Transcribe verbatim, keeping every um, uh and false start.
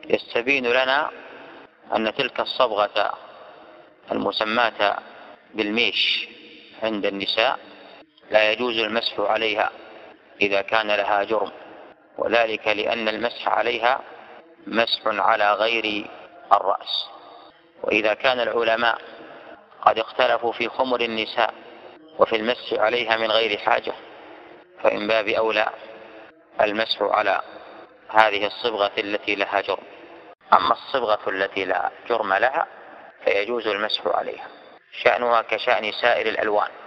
يستبين لنا أن تلك الصبغة المسماة بالميش عند النساء لا يجوز المسح عليها إذا كان لها جرم، وذلك لأن المسح عليها مسح على غير الرأس. وإذا كان العلماء قد اختلفوا في خمر النساء وفي المسح عليها من غير حاجة، فإن باب أولى المسح على هذه الصبغة التي لها جرم. أما الصبغة التي لا جرم لها فيجوز المسح عليها، شأنها كشأن سائر الألوان.